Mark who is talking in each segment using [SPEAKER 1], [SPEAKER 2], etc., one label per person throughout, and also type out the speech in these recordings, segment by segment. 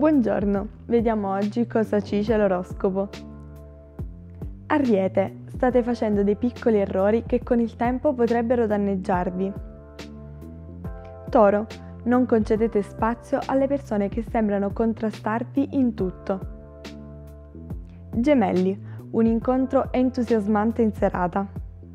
[SPEAKER 1] Buongiorno, vediamo oggi cosa ci dice l'oroscopo. Ariete, state facendo dei piccoli errori che con il tempo potrebbero danneggiarvi. Toro, non concedete spazio alle persone che sembrano contrastarvi in tutto. Gemelli, un incontro entusiasmante in serata.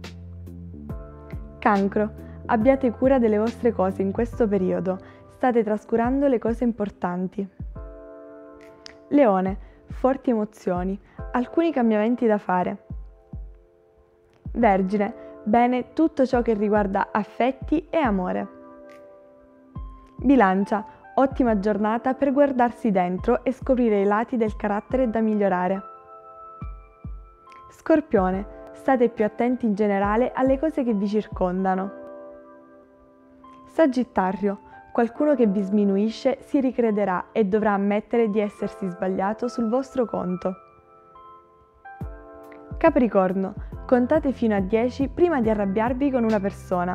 [SPEAKER 1] Cancro, abbiate cura delle vostre cose in questo periodo, state trascurando le cose importanti. Leone, forti emozioni, alcuni cambiamenti da fare. Vergine, bene tutto ciò che riguarda affetti e amore. Bilancia, ottima giornata per guardarsi dentro e scoprire i lati del carattere da migliorare. Scorpione, state più attenti in generale alle cose che vi circondano. Sagittario, qualcuno che vi sminuisce si ricrederà e dovrà ammettere di essersi sbagliato sul vostro conto. Capricorno, contate fino a 10 prima di arrabbiarvi con una persona.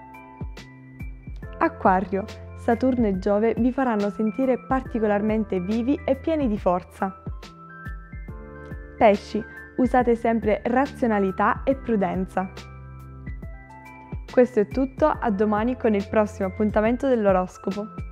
[SPEAKER 1] Acquario, Saturno e Giove vi faranno sentire particolarmente vivi e pieni di forza. Pesci, usate sempre razionalità e prudenza. Questo è tutto, a domani con il prossimo appuntamento dell'oroscopo.